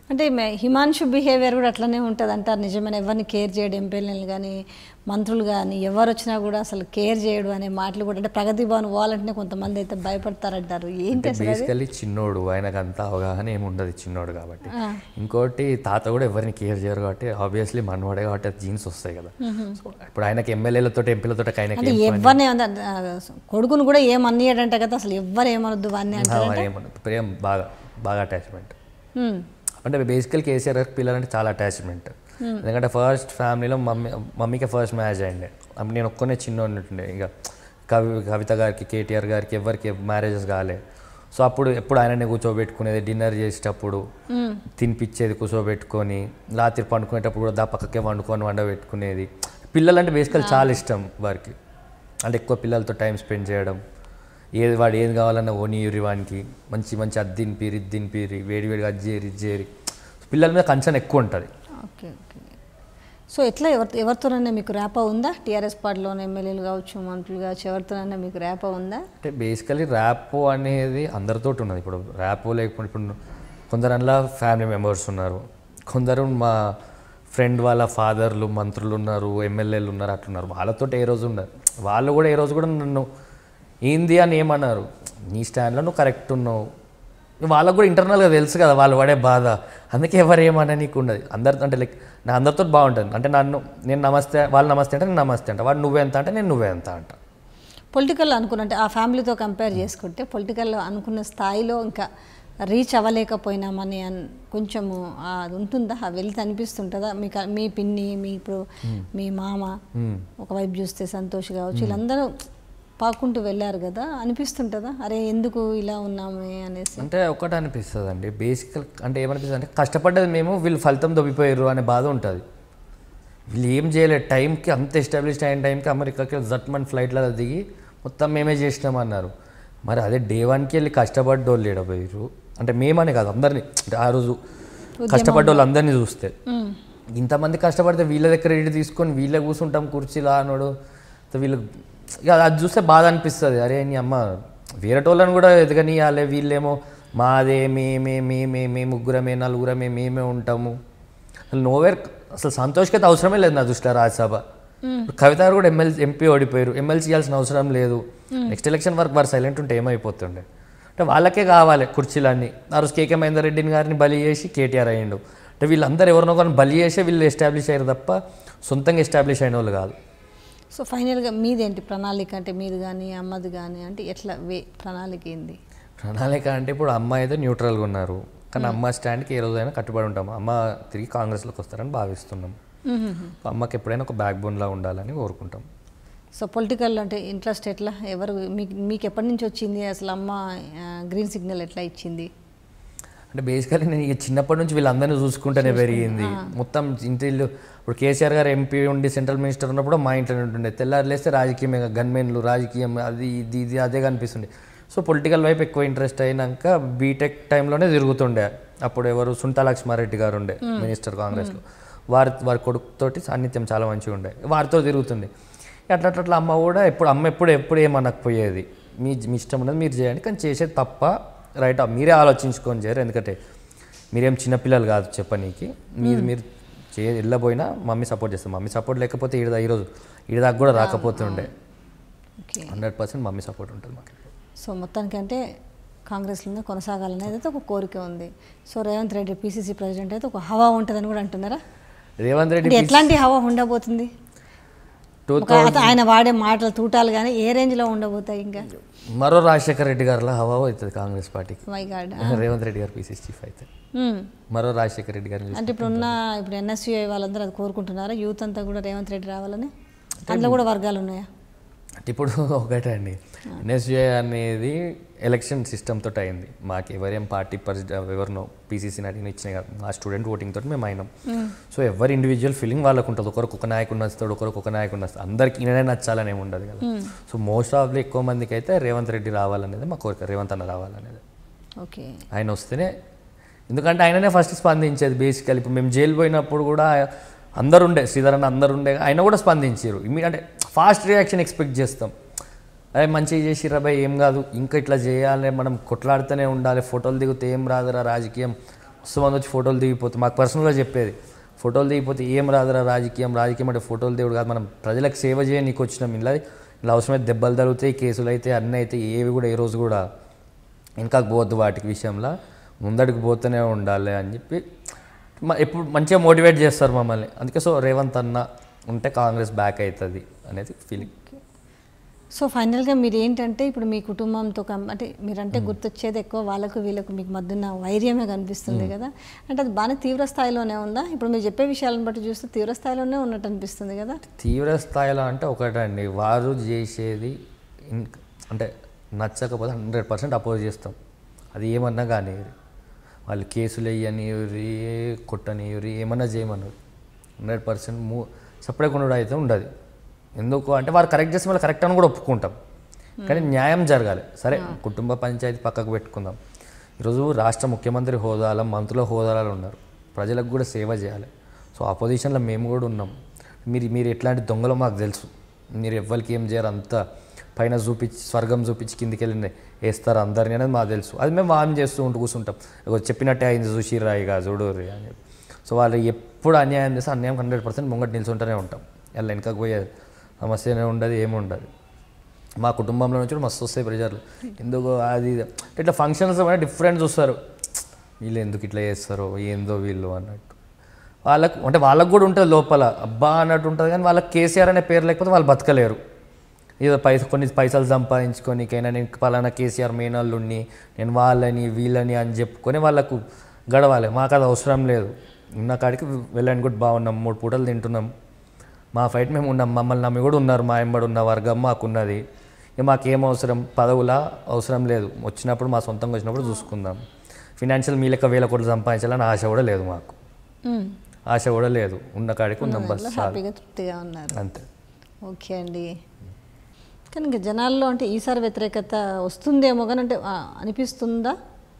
అంటే హిమాన్షు బిహేవియర్ కూడా అట్లనే ఉంటుంది అంటారు, నిజమైన ఎవరిని కేర్ చేయడు, ఎంపీఎల్ఏలు కానీ మంత్రులు కానీ ఎవరు వచ్చినా కూడా అసలు కేర్ చేయడు అనే మాటలు కూడా, అంటే ప్రగతి భవన్ పోవాలంటే కొంతమంది అయితే భయపడతారంటారు. ఏంటి అసలు బేసికల్లీ చిన్నోడు, ఆయనకు అంత అవగాహన ఏమి ఉండదు చిన్నోడు కాబట్టి. ఇంకోటి తాత కూడా ఎవరిని కేర్ చేయరు కాబట్టి ఆబ్వియస్లీ మనవాడే కాబట్టి జీన్స్ వస్తాయి కదా. సో ఇప్పుడు ఆయనకి ఎమ్మెల్యేలతో ఎంపీలతో ఆయనకి ఎవరిని కొడుకును కూడా ఏమన్నయ్యాడంట కదా, అసలు ఎవరు ఏమనొద్దు వాడిని అంటే ప్రేమ బాగా బాగా అటాచ్మెంట్. అంటే బేసికల్ కేసీఆర్ గారికి పిల్లలంటే చాలా అటాచ్మెంట్. ఎందుకంటే ఫస్ట్ ఫ్యామిలీలో మమ్మీకి ఫస్ట్ మ్యారేజ్ అయ్యిండే. నేను ఒక్కనే చిన్న ఉన్నట్టుండే, ఇంకా కవిత గారికి కేటీఆర్ గారికి ఎవరికి మ్యారేజెస్ కాలే. సో అప్పుడు ఎప్పుడు ఆయననే కూర్చోబెట్టుకునేది, డిన్నర్ చేసేటప్పుడు తినిపించేది కూర్చోబెట్టుకొని, రాత్రి పండుకునేటప్పుడు కూడా పక్కకే వండబెట్టుకునేది. పిల్లలంటే బేసికల్ చాలా ఇష్టం వారికి, అంటే ఎక్కువ పిల్లలతో టైం స్పెండ్ చేయడం. వాడు ఏది కావాలన్నా ఓనియూరి వానికి మంచి మంచి అది తినిపిరి ఇది తినిపిరి, వేడివేడిగా అది చేయరి ఇది చేయరి, పిల్లల మీద కన్సర్న్ ఎక్కువ ఉంటుంది. Okay okay. సో ఎట్లా ఎవరితోనైనా మీకు ర్యాపో ఉందా? టీఆర్ఎస్ పార్టీలోనే ఎమ్మెల్యేలు కావచ్చు, మంత్రులు కావచ్చు, ఎవరితోనైనా మీకు ర్యాపో ఉందా? అంటే బేసికలీ ర్యాపో అనేది అందరితో ఉన్నది. ఇప్పుడు ర్యాపో లేకపోతే ఇప్పుడు కొందరు అందులో ఫ్యామిలీ మెంబర్స్ ఉన్నారు, కొందరు మా ఫ్రెండ్ వాళ్ళ ఫాదర్లు మంత్రులు ఉన్నారు, ఎమ్మెల్యేలు ఉన్నారు, అట్లున్నారు. వాళ్ళతో ఏ రోజు ఉన్నారు, వాళ్ళు కూడా ఏ రోజు కూడా నన్ను ఏంది అని ఏమన్నారు, నీ స్టాండ్లో నువ్వు కరెక్ట్ ఉన్నావు. వాళ్ళకు కూడా ఇంటర్నల్గా తెలుసు కదా వాళ్ళు పడే బాధ, అందుకే ఎవరు ఏమన్నా నీకు ఉండదు. అందరితో అంటే లైక్ నా అందరితో బాగుంటుంది. అంటే నేను నమస్తే, వాళ్ళు నమస్తే అంటే నేను నమస్తే అంట, వాడు నువ్వెంత అంటే నేను నువ్వెంత అంట. పొలిటికల్లో అనుకున్నట్టే ఆ ఫ్యామిలీతో కంపేర్ చేసుకుంటే పొలిటికల్లో అనుకున్న స్థాయిలో ఇంకా రీచ్ అవ్వలేకపోయినామని కొంచెము అది ఉంటుందా, ఆ వెళ్తే అనిపిస్తుంటుందా మీకు? మీ పిన్ని, మీ ఇప్పుడు మీ మామ ఒకవైపు చూస్తే సంతోష్ కావచ్చు, వీళ్ళందరూ పాకుంటూ వెళ్ళారు కదా, అనిపిస్తుంటుందా అరే ఎందుకు ఇలా ఉన్నామే అనేసి? అంటే ఒకటి అనిపిస్తుంది అండి బేసికల్. అంటే ఏమనిపిస్తుంది అంటే కష్టపడ్డది మేము, వీళ్ళు ఫలితం దొబ్బిపోయారు అనే బాధ ఉంటుంది. వీళ్ళు ఏం చేయలేదు టైంకి, అంత ఎస్టాబ్లిష్డ్ అయిన టైంకి అమెరికాకి జట్మన్ ఫ్లైట్లో దిగి మొత్తం మేమే చేసినామన్నారు. మరి అదే డే 1కి వెళ్ళి కష్టపడ్డోళ్ళు లేడపోయారు. అంటే మేమనే కాదు అందరినీ, అంటే ఆ రోజు కష్టపడ్డోళ్ళు అందరినీ చూస్తే ఇంతమంది కష్టపడితే వీళ్ళ దగ్గర రెడీ తీసుకొని వీళ్ళే కూర్చుంటాం కుర్చీలా అనోడు. వీళ్ళు ఇక అది చూస్తే బాధ అనిపిస్తుంది, అరే నీ అమ్మ వేరేటోళ్ళని కూడా ఎదగనియాలి, వీళ్ళేమో మాదే మే ముగ్గురమే నలుగురమే మేమే ఉంటాము. అసలు నోవేర్ అసలు సంతోష్కి అయితే అవసరమే లేదు నా దృష్టిలో రాజ్యసభ. కవిత కూడా ఎంపీ ఓడిపోయారు, ఎమ్మెల్సీ చేయాల్సిన అవసరం లేదు. నెక్స్ట్ ఎలక్షన్ వరకు వారు సైలెంట్ ఉంటే ఏమైపోతుండే. అంటే వాళ్ళకే కావాలి కుర్చీలన్నీ. ఆ రోజు కేకే మహేందర్ రెడ్డిని గారిని బలి చేసి కేటీఆర్ అయ్యిండు. అంటే వీళ్ళందరూ ఎవరినో కానీ బలి చేసే వీళ్ళు ఎస్టాబ్లిష్ అయ్యారు తప్ప సొంతంగా ఎస్టాబ్లిష్ అయిన వాళ్ళు కాదు. సో ఫైనల్గా మీదేంటి ప్రణాళిక? అంటే మీది కానీ అమ్మది కానీ అంటే ఎట్లా ప్రణాళిక ఏంది? ప్రణాళిక అంటే ఇప్పుడు అమ్మ అయితే న్యూట్రల్గా ఉన్నారు, కానీ అమ్మ స్టాండ్కి ఏ రోజైనా కట్టుబడి ఉంటాము. అమ్మ తిరిగి కాంగ్రెస్లోకి వస్తారని భావిస్తున్నాం. అమ్మకి ఎప్పుడైనా ఒక బ్యాక్ బోన్లా ఉండాలని కోరుకుంటాం. సో పొలిటికల్ అంటే ఇంట్రెస్ట్ ఎట్లా, ఎవరు మీకు ఎప్పటి నుంచి వచ్చింది అసలు? అమ్మ గ్రీన్ సిగ్నల్ ఎట్లా ఇచ్చింది? అంటే బేసికలీ నేను ఇక చిన్నప్పటి నుంచి వీళ్ళందరినీ చూసుకుంటూనే పెరిగింది. మొత్తం ఇంటిల్లు ఇప్పుడు కేసీఆర్ గారు ఎంపీ ఉండి సెంట్రల్ మినిస్టర్ ఉన్నప్పుడు మా ఇంట్లోనే ఉంటుండే. తెల్లారు లేస్తే రాజకీయమే, గన్మెన్లు రాజకీయం అది ఇది అదే కనిపిస్తుండే. సో పొలిటికల్ వైపు ఎక్కువ ఇంట్రెస్ట్ అయినాక బీటెక్ టైంలోనే తిరుగుతుండే. అప్పుడు ఎవరు సుంతా లక్ష్మారెడ్డి గారు ఉండే మినిస్టర్ కాంగ్రెస్లో, వారి కొడుకుతోటి సాన్నిధ్యం చాలా మంచిగా ఉండే, వారితో తిరుగుతుండే. అట్లా అమ్మ ఎప్పుడు ఏమనకపోయేది, మీ ఇష్టం ఉన్నది మీరు చేయండి, కానీ చేసేది తప్ప రైట్ మీరే ఆలోచించుకొని చేయరు. ఎందుకంటే మీరేం చిన్నపిల్లలు కాదు చెప్పనీకి, మీరు వెళ్ళబోయినా మమ్మీ సపోర్ట్ చేస్తారు. మమ్మీ సపోర్ట్ లేకపోతే ఈరోజు దాకా కూడా రాకపోతుండే. 100% మమ్మీ సపోర్ట్ ఉంటుంది మాకు. సో మొత్తానికి అంటే కాంగ్రెస్లోనే కొనసాగాలనేది అయితే ఒక కోరిక ఉంది. So Revanth Reddy PCC president అయితే ఒక హవా ఉంటుందని కూడా అంటున్నారా? రేవంత్ రెడ్డి ఎట్లాంటి హవా ఉండబోతుంది? ఆయన వాడే మాటలు తూటాలు కానీ ఏ రేంజ్లో ఉండబోతాయి? ఇంకా మరో రాజశేఖర రెడ్డి గారిలో హవా అవుతుంది కాంగ్రెస్ పార్టీకి. మై గాడ్, రేవంత్ రెడ్డి గారు పీసీసీ చీఫ్ అయితే మరో రాజశేఖర రెడ్డి గారు. అంటే ఇప్పుడు ఎన్ఎస్యూఐ వాళ్ళందరూ అది కోరుకుంటున్నారా? యూత్ అంతా కూడా రేవంత్ రెడ్డి రావాలని? అందులో కూడా వర్గాలు ఉన్నాయా? అంటే ఇప్పుడు ఒకటే అండి, ఎన్ఎస్యూఐ అనేది ఎలక్షన్ సిస్టమ్ తోటి అయింది. మాకు ఎవరేం పార్టీ ఎవరినో పీసీసీని అడిగిన ఇచ్చినాయి కాదు, మా స్టూడెంట్ ఓటింగ్ తోటి మేము అయినాం. సో ఎవరి ఇండివిజువల్ ఫీలింగ్ వాళ్ళకు ఉంటుంది. ఒకరికి ఒక నాయకుడు నచ్చుతాడు, ఒకరికి ఒక నాయకుడు నచ్చుతాడు, అందరికి ఈయననే నచ్చాలని ఏమి ఉండదు కదా. సో మోస్ట్ ఆఫ్ ఎక్కువ మందికి అయితే రేవంత్ రెడ్డి రావాలనేది మా కోరిక, రేవంత్ అన్న రావాలనేది. ఓకే, ఆయన వస్తేనే, ఎందుకంటే ఆయననే ఫస్ట్ స్పందించేది. బేసికల్ ఇప్పుడు మేము జైలు పోయినప్పుడు కూడా అందరుండే, శ్రీధర్ అన్న అందరుండే, ఆయన కూడా స్పందించారు. అంటే ఫాస్ట్ రియాక్షన్ ఎక్స్పెక్ట్ చేస్తాం. అదే మంచిగా చేసిర్రా భయ్, ఏం కాదు, ఇంకా ఇట్లా చేయాలి, మనం కొట్లాడుతూనే ఉండాలి, ఫోటోలు దిగితే ఏం రాదురా రాజకీయం, మంది వచ్చి ఫోటోలు దిగిపోతే మాకు పర్సనల్గా చెప్పేది, ఫోటోలు దిగిపోతే ఏం రాదురా రాజకీయం అంటే ఫోటోలు దేవుడు కాదు, మనం ప్రజలకు సేవ చేయనీకి వచ్చినాం. ఇలా అవసరమైతే దెబ్బలు తగులుతాయి, కేసులు అయితే అన్నీ అయితే, ఏవి కూడా ఏ రోజు కూడా వెనకకు పోవద్దు వాటికి విషయంలో, ముందడికి పోతూనే ఉండాలి అని చెప్పి ఎప్పుడు మంచిగా మోటివేట్ చేస్తారు మమ్మల్ని. అందుకే సో రేవంత్ అన్న ఉంటే కాంగ్రెస్ బ్యాక్ అవుతుంది అనేది ఫీలింగ్. సో ఫైనల్గా మీరు ఏంటంటే ఇప్పుడు మీ కుటుంబంతో అంటే మీరంటే గుర్తొచ్చేది ఎక్కువ వాళ్ళకు వీళ్ళకు మీకు మధ్యన వైర్యమే కనిపిస్తుంది కదా, అంటే అది బాగా తీవ్ర స్థాయిలోనే ఉందా? ఇప్పుడు మీరు చెప్పే విషయాలను బట్టి చూస్తే తీవ్ర స్థాయిలోనే ఉన్నట్టు అనిపిస్తుంది కదా. తీవ్ర స్థాయిలో అంటే ఒకటండి, వారు చేసేది అంటే నచ్చకపోతే 100% అపోజ్ చేస్తాం. అది ఏమన్నా కానీ వాళ్ళు కేసులు వేయనివ్వరి, కొట్టనివ్వరి, ఏమన్నా చేయమన్నారు 100% సపరేట్ అయితే ఉండదు. ఎందుకు అంటే వారు కరెక్ట్ చేస్తే మళ్ళీ కరెక్ట్ అని కూడా ఒప్పుకుంటాం, కానీ న్యాయం జరగాలి. సరే కుటుంబ పంచాయతీ పక్కకు పెట్టుకుందాం, ఈరోజు రాష్ట్ర ముఖ్యమంత్రి హోదాలో, మంత్రుల హోదాలో ఉన్నారు, ప్రజలకు కూడా సేవ చేయాలి. సో అపోజిషన్లో మేము కూడా ఉన్నాం. మీరు ఎట్లాంటి దొంగలో మాకు తెలుసు, మీరు ఎవ్వరికి ఏం చేయరు, అంతా పైన చూపించి స్వర్గం చూపించి కిందికి వెళ్ళి వేస్తారు అందరినీ అనేది మాకు తెలుసు. అది మేము వార్న్ చేస్తూ కూర్చుంటాం, చెప్పినట్టే అయింది చూసిరా ఇక చూడరు అని చెప్పి. సో వాళ్ళు ఎప్పుడు అన్యాయం చేస్తే అన్యాయం 100% ముంగట నిల్చుంటూనే ఉంటాం. వాళ్ళ వెనకకు పోయే సమస్యనే ఉండదు, ఏమి ఉండదు. మా కుటుంబంలో నుంచి కూడా మస్తు వస్తాయి ప్రెజర్లు, ఎందుకు అది ఇట్లా ఫంక్షన్స్ డిఫరెంట్ చూస్తారు, వీళ్ళు ఎందుకు ఇట్లా చేస్తారో ఏందో వీళ్ళు అన్నట్టు. వాళ్ళకు కూడా ఉంటుంది లోపల అబ్బా అన్నట్టు ఉంటుంది, కానీ వాళ్ళకి కేసీఆర్ అనే పేరు లేకపోతే వాళ్ళు బతకలేరు. ఏదో కొన్ని పైసలు సంపాదించుకోనికైనా నేను పలానా కేసీఆర్ మేనల్లుని, నేను వాళ్ళని వీళ్ళని అని చెప్పుకొని వాళ్ళకు గడవాలి. మాకు అది అవసరం లేదు, ఉన్న కాడికి వెళ్ళండి కూడా బాగున్నాం, 3 పూటలు తింటున్నాం, మా ఫైట్ మేము ఉన్నాం, మమ్మల్ని నమ్మి కూడా ఉన్నారు, మా ఎంబడి ఉన్న వర్గం మాకున్నది. ఇక మాకేం అవసరం, పదవులా అవసరం లేదు, వచ్చినప్పుడు మా సొంతంగా వచ్చినప్పుడు చూసుకుందాం. ఫినాన్షియల్ మీ లెక్క 1000 కోట్లు సంపాదించాలని ఆశ కూడా లేదు మాకు, ఆశ కూడా లేదు, ఉన్న కాడికి ఉన్నాం బస్, హ్యాపీగా తృప్తిగా ఉన్నారు అంతే. ఓకే అండి. కానీ ఇంకా జనాల్లో అంటే ఈసారి వ్యతిరేకత వస్తుందేమో కానీ అంటే అనిపిస్తుందా?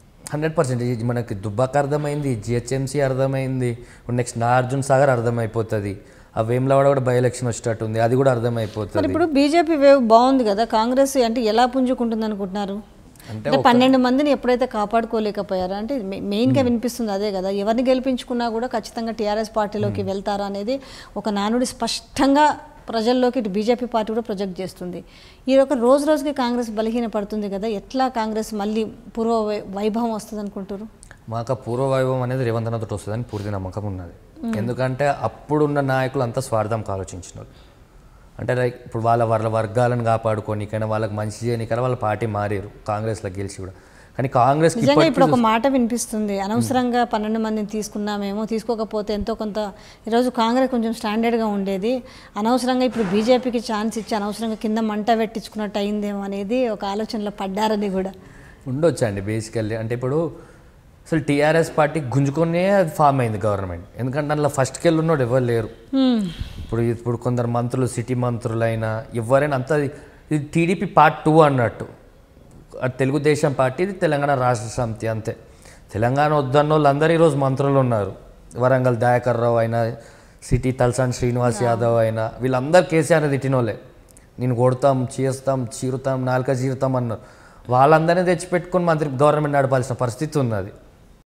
100% మనకి దుబ్బాక అర్థమైంది, జిహెచ్ఎంసీ అర్థమైంది, నెక్స్ట్ నాగార్జున సాగర్ అర్థమైపోతుంది, ఆ వేములవాడ కూడా బై ఎలక్షన్ వచ్చేటట్టుంది, అది కూడా అర్థమైపోతుంది. ఇప్పుడు బీజేపీ వేవ్ బాగుంది కదా, కాంగ్రెస్ అంటే ఎలా పుంజుకుంటుంది అనుకుంటున్నారు? అంటే 12 మందిని ఎప్పుడైతే కాపాడుకోలేకపోయారో అంటే మెయిన్గా వినిపిస్తుంది అదే కదా, ఎవరిని గెలిపించుకున్నా కూడా ఖచ్చితంగా టీఆర్ఎస్ పార్టీలోకి వెళ్తారా అనేది ఒక నానుడి స్పష్టంగా ప్రజల్లోకి ఇటు బీజేపీ పార్టీ కూడా ప్రొజెక్ట్ చేస్తుంది. ఈ ఒక రోజు రోజుకి కాంగ్రెస్ బలహీన పడుతుంది కదా, ఎట్లా కాంగ్రెస్ మళ్ళీ పూర్వ వైభవం వస్తుంది అనుకుంటారు? మాకు పూర్వ వైభవం అనేది రేవంత్ అన్నతో వస్తుందని పూర్తి నమ్మకం ఉన్నది. ఎందుకంటే అప్పుడున్న నాయకులు అంతా స్వార్థంకి ఆలోచించినారు. అంటే లైక్ ఇప్పుడు వాళ్ళ వర్గాలను కాపాడుకోనికైనా వాళ్ళకి మంచి చేయనికైనా వాళ్ళ పార్టీ మారారు కాంగ్రెస్లో గెలిచి కూడా. కానీ కాంగ్రెస్ ఇప్పుడు ఒక మాట వినిపిస్తుంది, అనవసరంగా 12 మందిని తీసుకున్నామేమో, తీసుకోకపోతే ఎంతో కొంత ఈరోజు కాంగ్రెస్ కొంచెం స్టాండర్డ్గా ఉండేది, అనవసరంగా ఇప్పుడు బీజేపీకి ఛాన్స్ ఇచ్చి అనవసరంగా కింద మంట పెట్టించుకున్నట్టు అయిందేమో అనేది ఒక ఆలోచనలో పడ్డారని కూడా ఉండొచ్చు అండి. బేసికల్లీ అంటే ఇప్పుడు అసలు టీఆర్ఎస్ పార్టీ గుంజుకొనే అది ఫామ్ అయింది గవర్నమెంట్, ఎందుకంటే అందులో ఫస్ట్కి వెళ్ళి ఉన్నోడు ఎవరు లేరు. ఇప్పుడు కొందరు మంత్రులు, సిటీ మంత్రులైనా ఎవరైనా అంతా ఇది టీడీపీ పార్ట్ 2 అన్నట్టు. అది తెలుగుదేశం పార్టీ, ఇది తెలంగాణ రాష్ట్ర సమితి అంతే. తెలంగాణ వద్దన్న వాళ్ళు అందరూ ఈరోజు మంత్రులు ఉన్నారు. వరంగల్ దయాకర్ రావు అయినా, సిటీ తలసాని శ్రీనివాస్ యాదవ్ అయినా, వీళ్ళందరూ కేసీఆర్ తిట్టిన వాళ్ళే. నేను కొడతాం, చేస్తాం, చీరుతాం, నాలుక చీరుతాం అన్నారు. వాళ్ళందరినీ తెచ్చిపెట్టుకుని గవర్నమెంట్ నడపాల్సిన పరిస్థితి ఉన్నది.